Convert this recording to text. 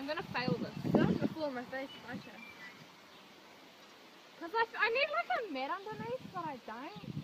I'm gonna fail this. Don't have to fall on my face if I can. Because I need like a mat underneath, but I don't.